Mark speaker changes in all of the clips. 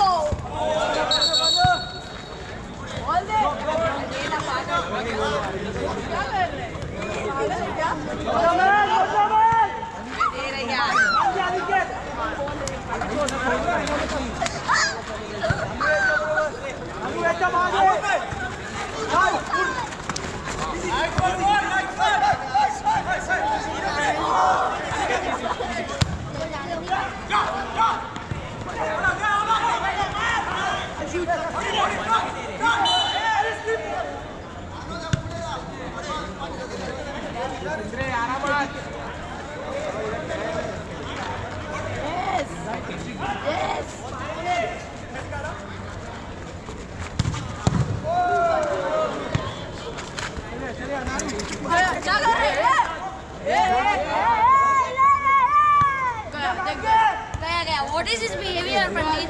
Speaker 1: What is his behavior, Praneet?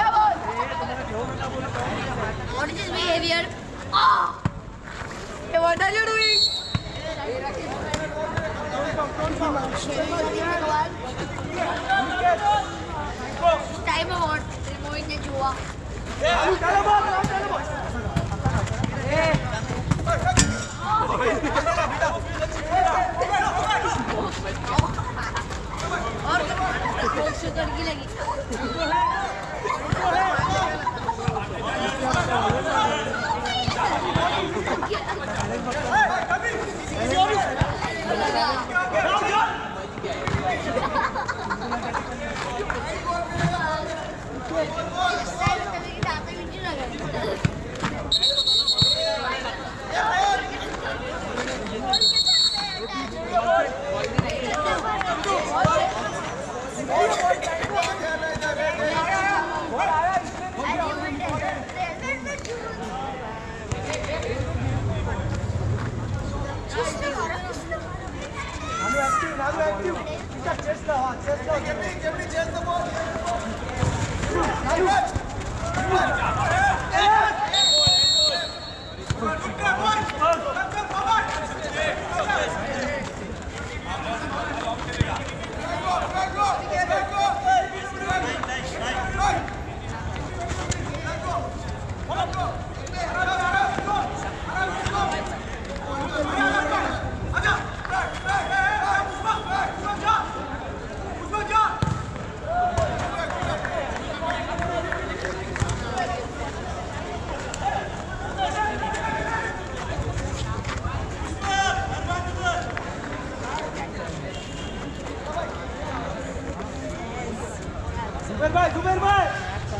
Speaker 1: What is his behavior? Oh!
Speaker 2: Hey, what are you doing?
Speaker 1: Time about removing the Jua. लगी
Speaker 2: Super bhai.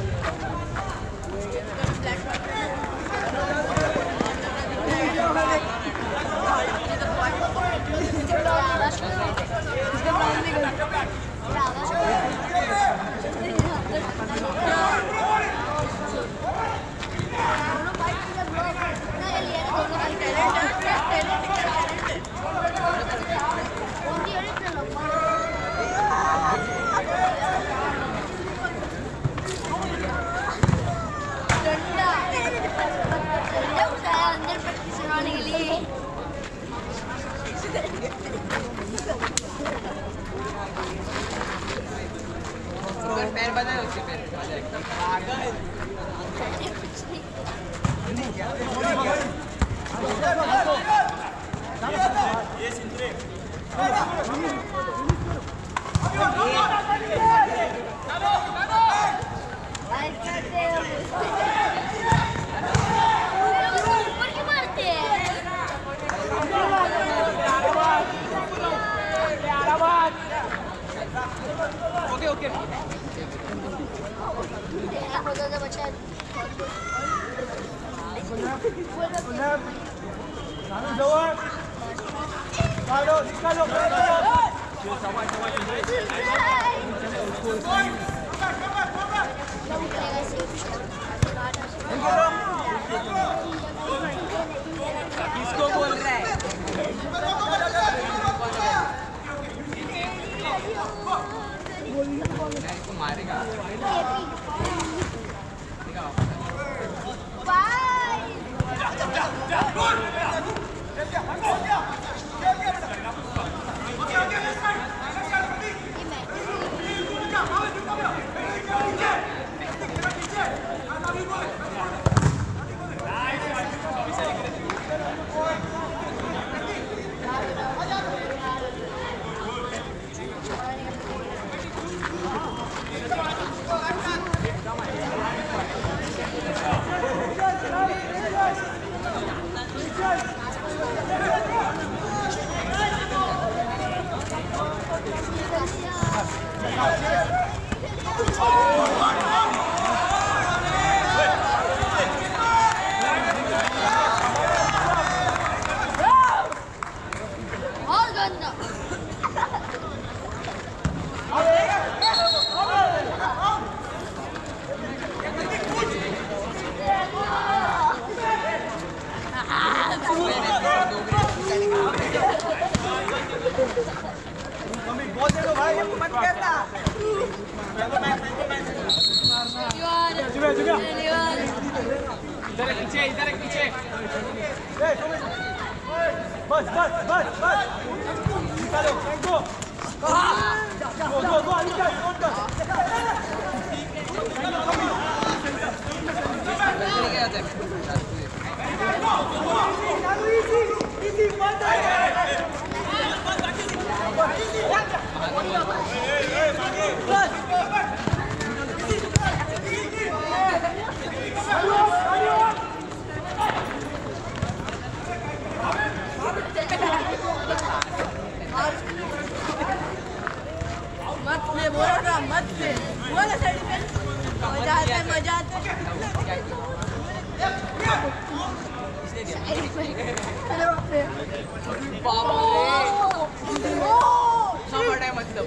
Speaker 2: पैर बनाए उसके पैर ये सिंदूर okay किसको बोल रहा है मारेगा इधर एक पीछे
Speaker 3: बस निकालो गो
Speaker 1: मजा आता है
Speaker 2: मतलब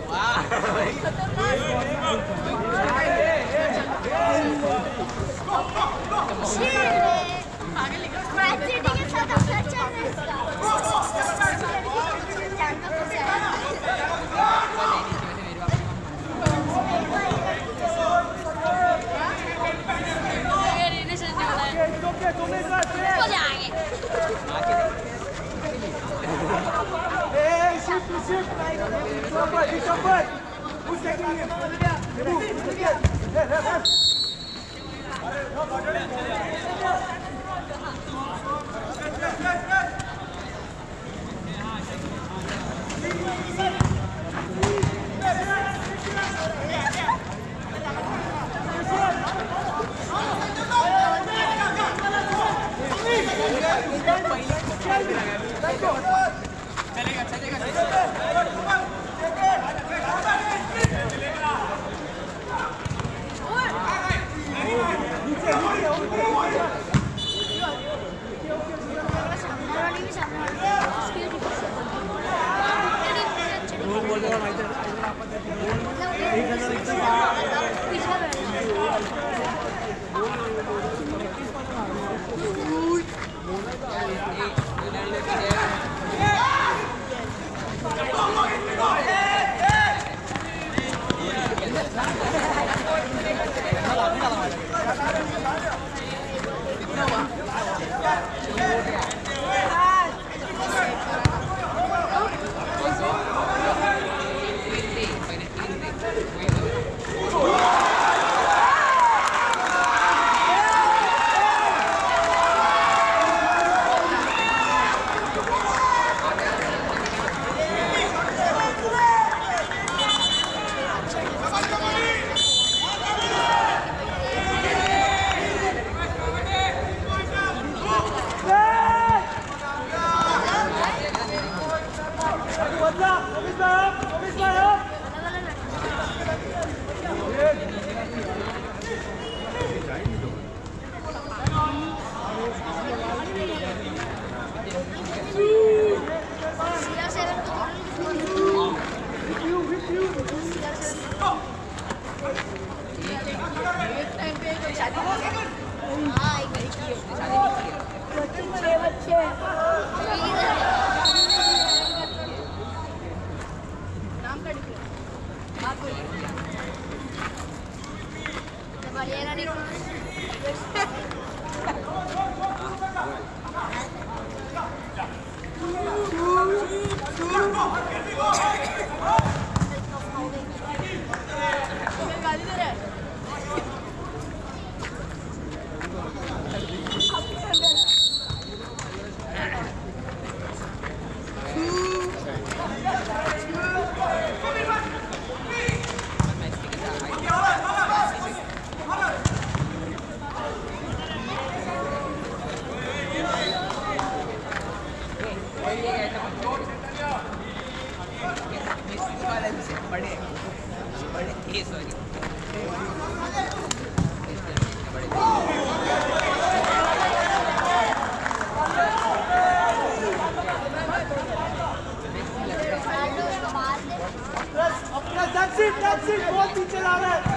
Speaker 2: बहुत पीछे ला रहा है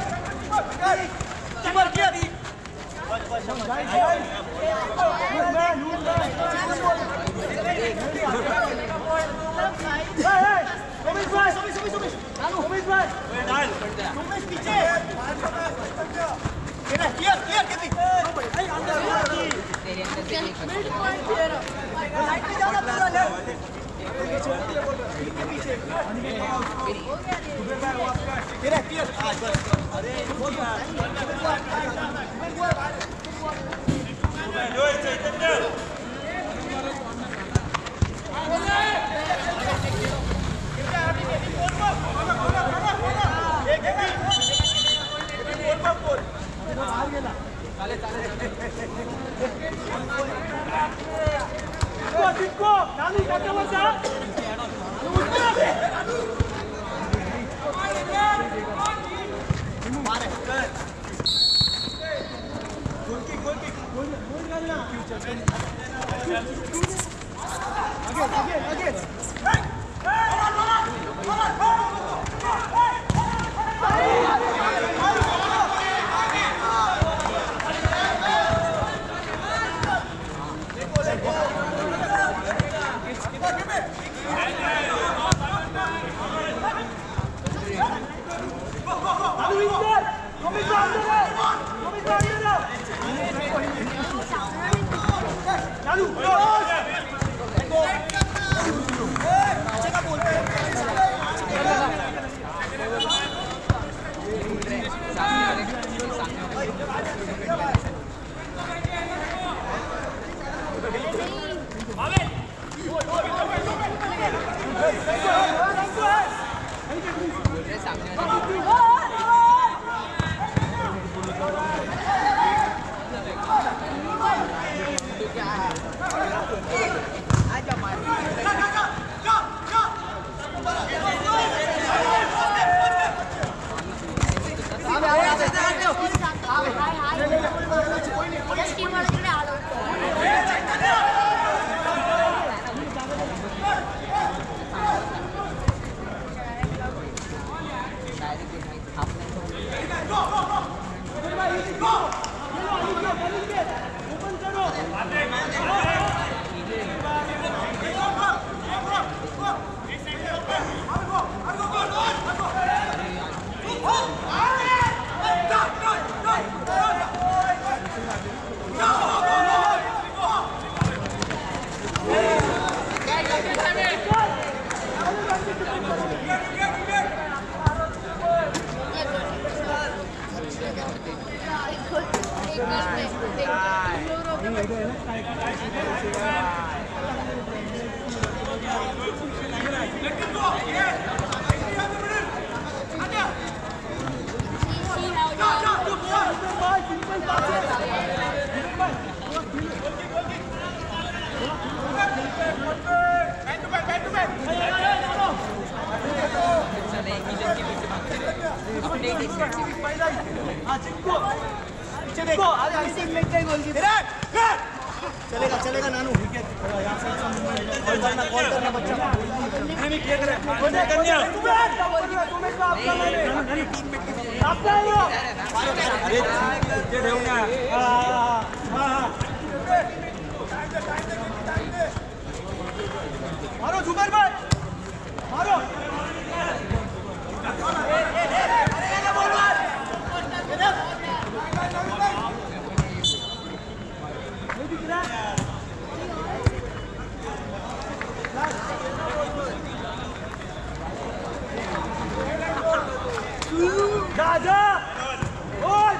Speaker 3: चलेगा चलेगा नानू कॉल करना बच्चा मारो जुबैर भाई मारो जा बोल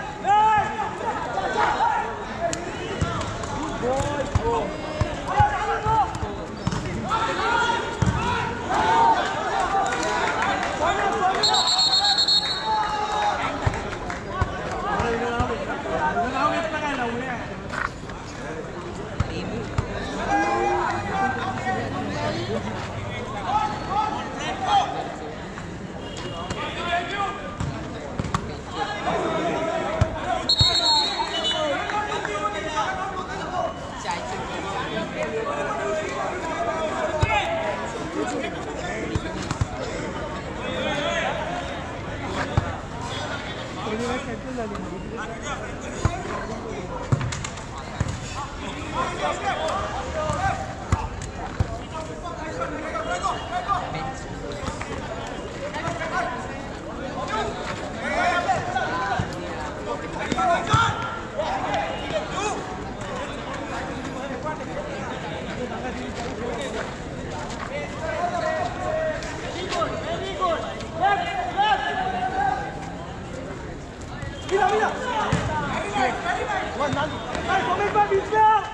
Speaker 3: नानू सुमित भाई बीच में आओ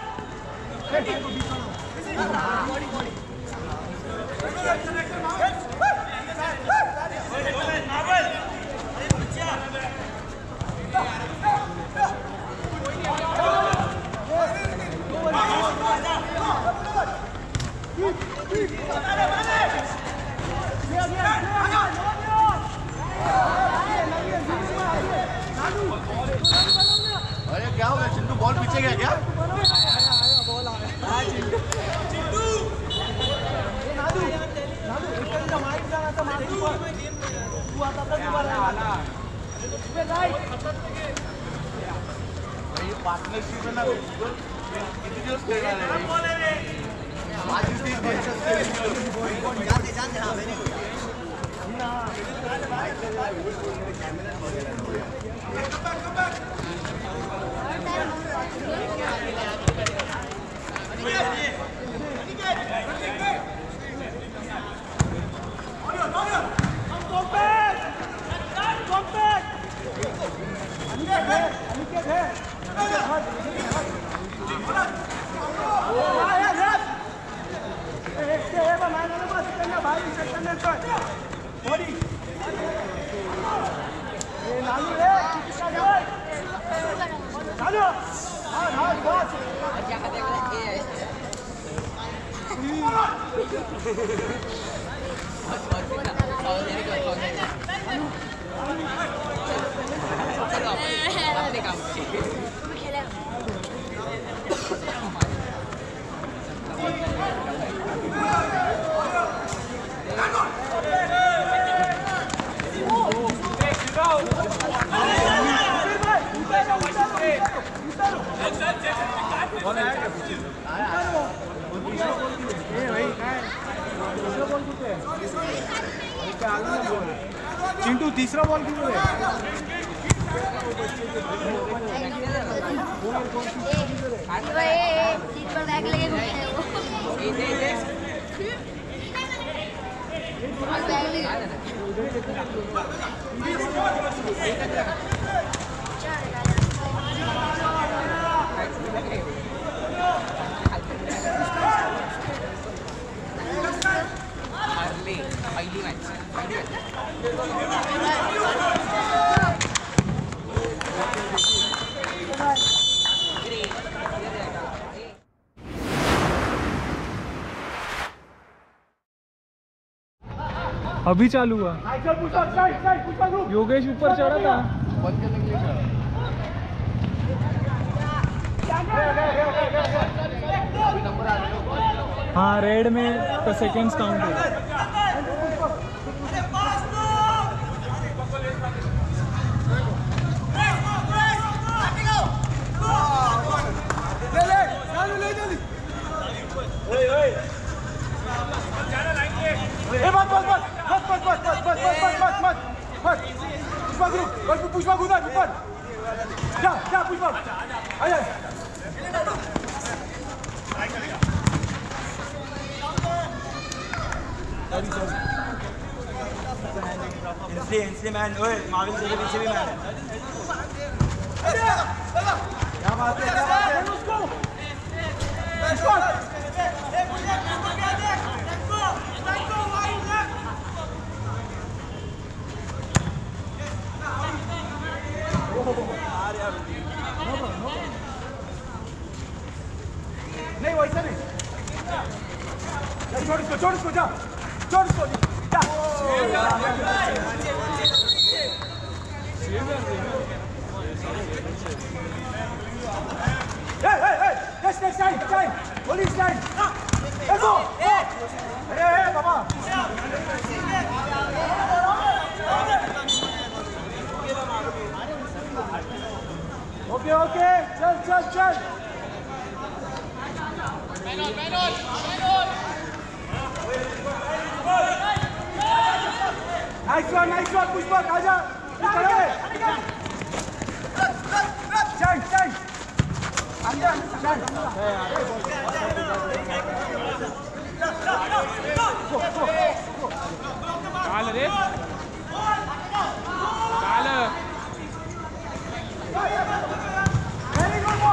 Speaker 4: अरे क्या हो गया चिंटू बॉल पीछे गया क्या पार्टनरशिप है ना कितनी दिवस खेलना है आज इतनी
Speaker 3: चिंटू तीसरा बॉल क्यों है
Speaker 1: सीट पर बैग लगे घूमते हैं वो बैग लगे
Speaker 2: पहिली मॅच
Speaker 5: अभी चालू हुआ योगेश ऊपर चढ़ा था
Speaker 4: बंद करने के लिए अभी नंबर आ रहे
Speaker 5: हाँ रेड में तो सेकेंड्स काउंट होगा
Speaker 3: पुष्पा कूदा ऊपर जा जा पुष्पा आया इसलिए मैन ओए माविल से पीछे भी मैन है क्या बात है उसको नहीं वैसा नहीं छोड़ इसको जा छोड़ इसको जा next time police time let's go hey baba okay चल Man on. Nice one, push back, आजा, चल, अंदर,
Speaker 5: काल रे, काल.
Speaker 3: Very good.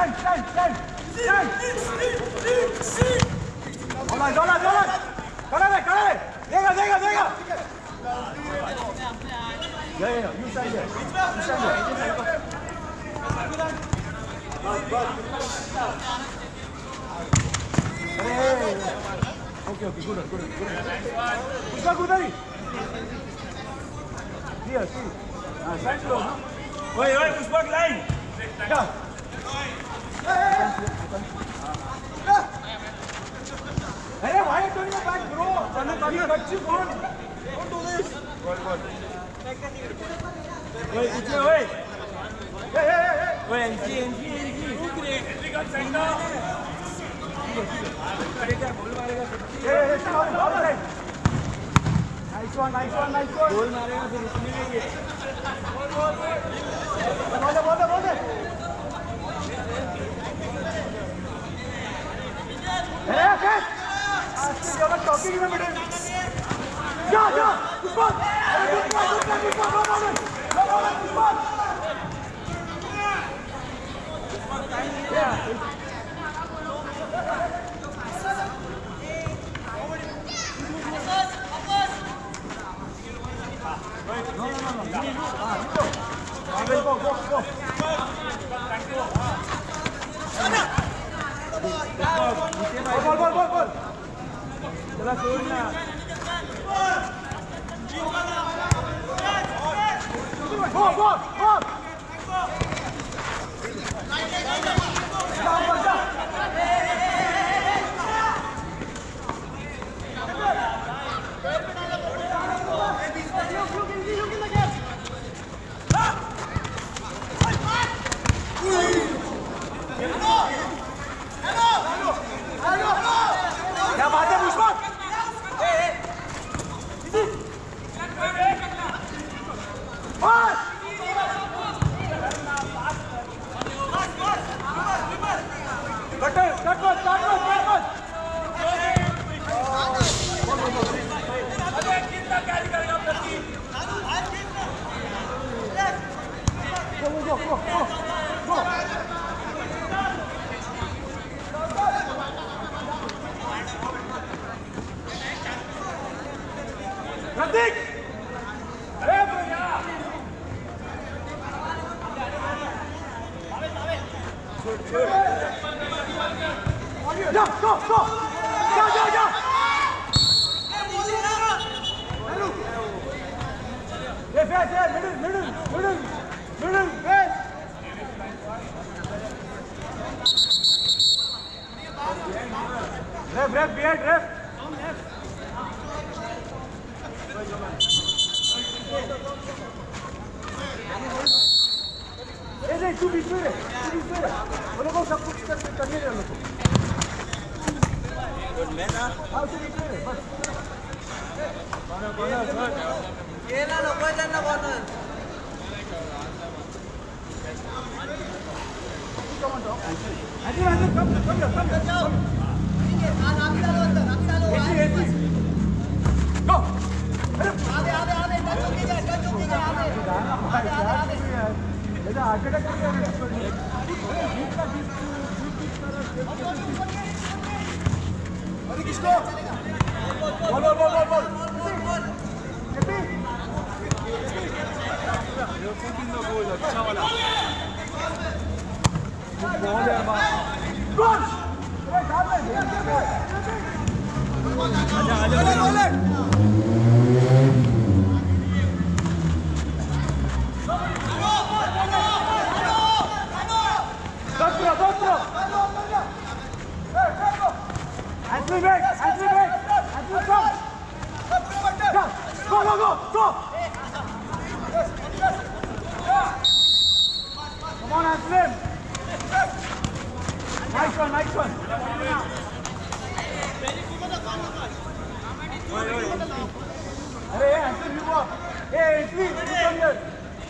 Speaker 3: Oi, Pushpak line. Hey, why are you turning your back, bro? Don't do this. Wait, wait. Wait, NG. Nice one. Goal मारेगा फिर उसमें ये. बोल दे. Hey, okay. You are talking in the middle. Ja. Good ball. Ball. चला छोड़ना. Ball. क्या बात है Pushpak? Radik! Go! Ja! Middle, fast! Ref, behind, ref! नहीं तू बीच में रहे वो लोगों सब कुछ करने दे लोगों मैं ना हाँ उसे बीच में रहे बस ये ना लोगों जानना बहुत है आजी कम जाओ आगे डालो गो आगे टच होके जाए अरे किसको बोल अच्छा वाला बॉल है बॉल आजा Anthony back! Anthony come! Go! Come on, Anthony! Nice one! Hey, Anthony, you go! Hey, Anthony, you come here!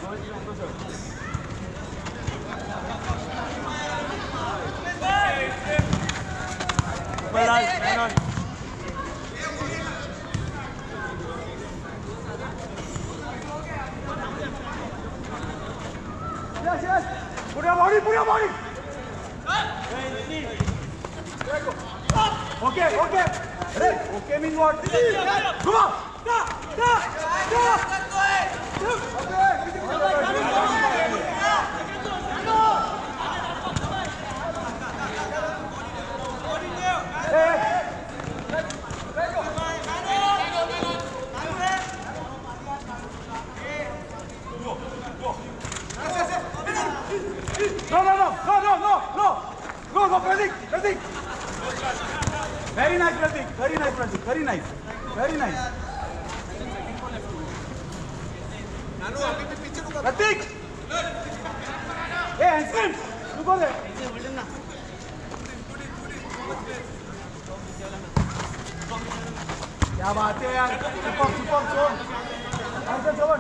Speaker 3: Hang on. Yes. Put your body. Okay, okay. Okay means what? Come on. No, Pratik. Very nice, Pratik. Very nice. Pratik. Hey, handsome. You go there. क्या बात है यार? Super zone. Answer zone.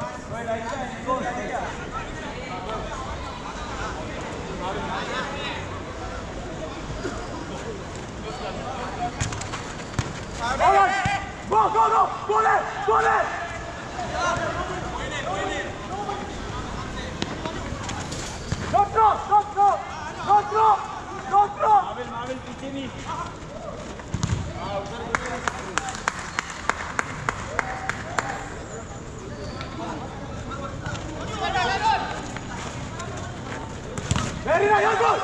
Speaker 3: Go there! Don't throw! Marvel, पीछे नहीं. Very nice, go!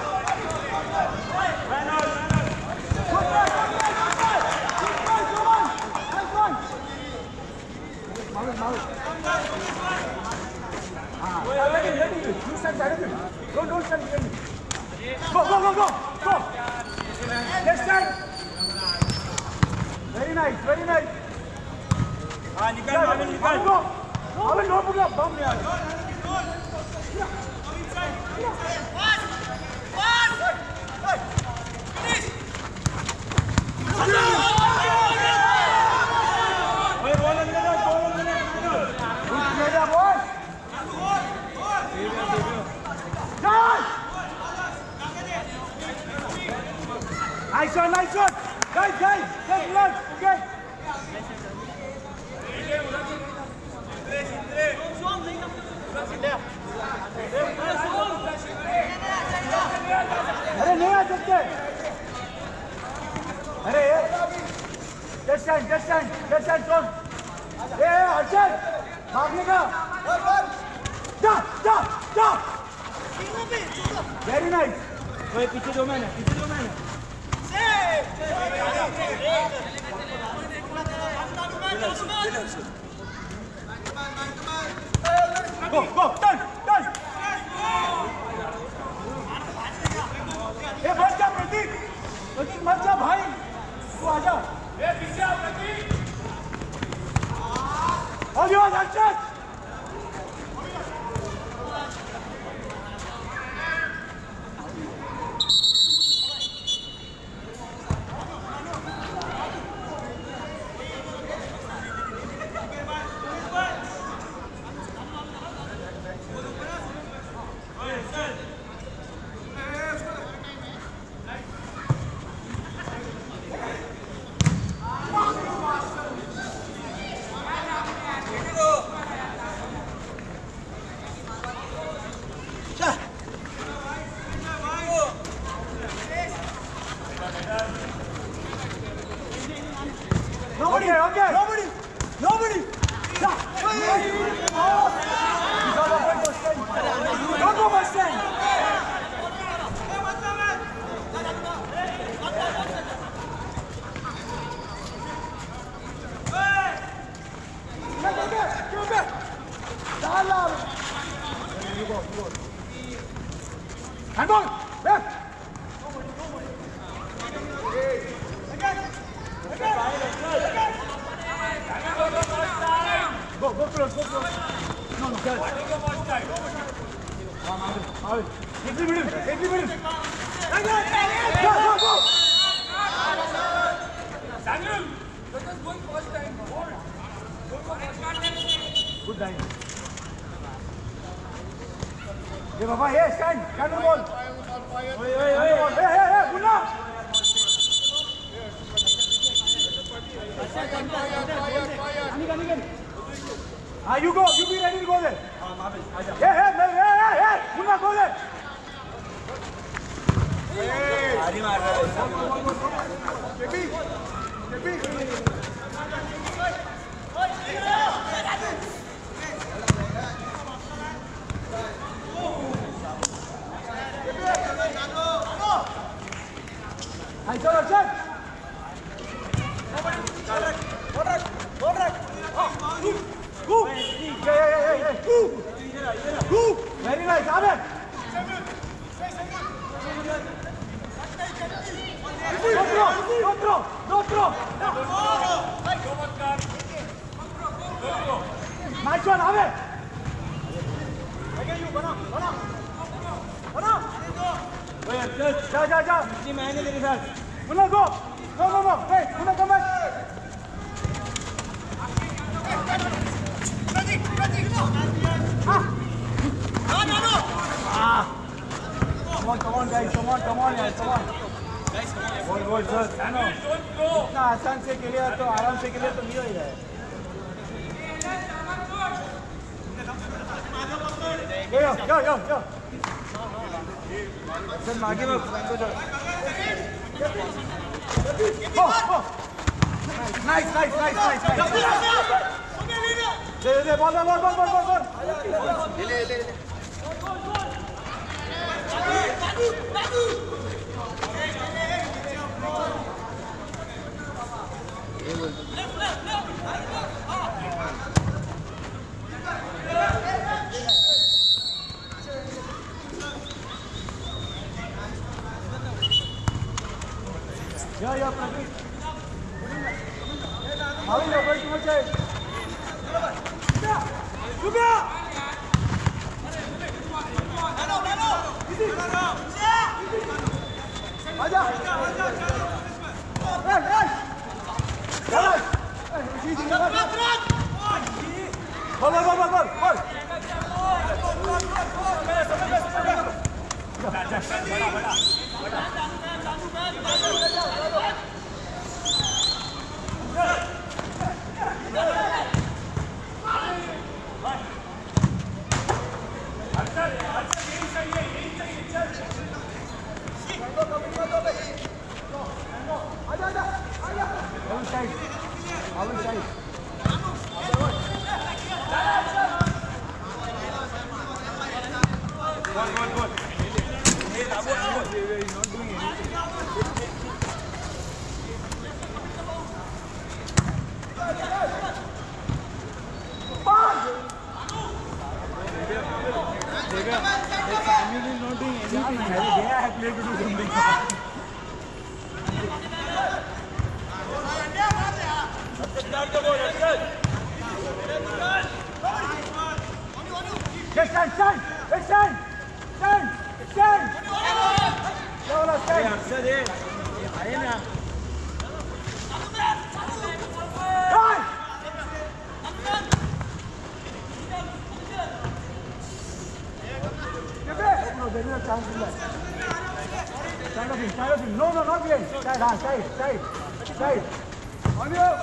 Speaker 3: Don't stand. Go. Next time. Very nice. निकाल. Marvel, no put up. Bum यार. Nice one. Guys, relax. Okay. अरे नहीं आ सकते. अरे just stand son. हर्षद भागने का. जा. Very nice. ओए पीछे दो मैंने. Go, done. ये मत जा प्रतीक मत जा भाई, तू आजा. ये पीछे आ प्रतीक. और ये Harshad. Nobody. Don't go bus stand. Handball. Left. Go close. No, go. Every minute. Go. Daniel. Let us go first time. Good time. Hey, Baba, hey, stand the ball. Hey, Munna. You go. You be ready to go there. Hey, Munna, go there. भारी मार रहा है
Speaker 6: Very nice, Ahmed. No throw. Nice one, Ahmed. जा.
Speaker 3: इतनी महंगी तेरे साथ
Speaker 6: Munna, go. No. Hey, Munna, come back. Come on, guys. Come on. Good, sir. इतना आसान से खेले तो आराम से खेले तो नहीं हो जाए. Go.
Speaker 3: सर मागे में को छोड़
Speaker 6: Go. Nice. दे बॉल.
Speaker 4: ले
Speaker 6: Yeah, Pradeep. How is your too much?
Speaker 5: Samuel is not doing anything.
Speaker 6: They have played to do something. Extend!
Speaker 3: अक्सर ये आए ना
Speaker 6: No, there is a chance in that. Stand of him. No, not behind. Side. On you.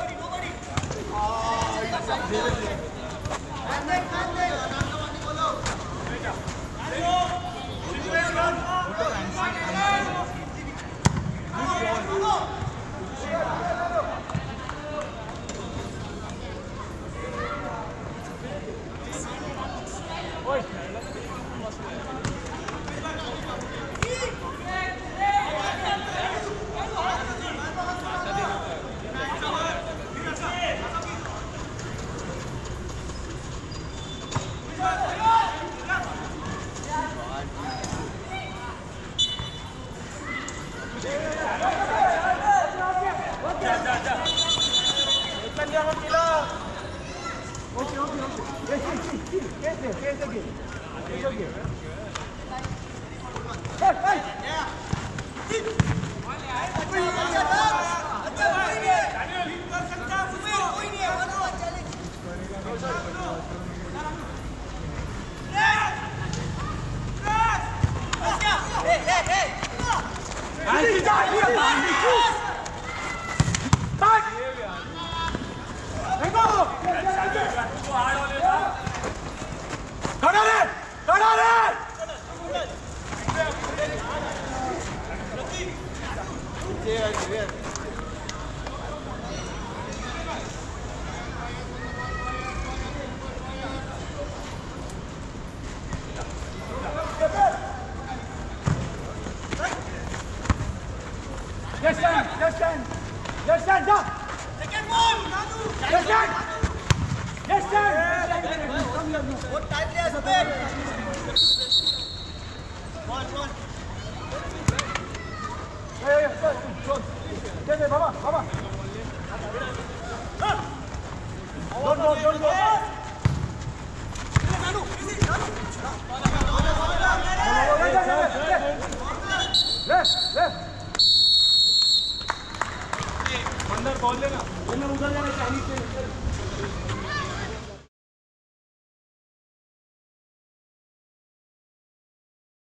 Speaker 6: Yes, stand. Yes, stand. Yes, stand. Jump. Second ball. Yes, stand. Yes, stand. Come here. What time they are spent? One.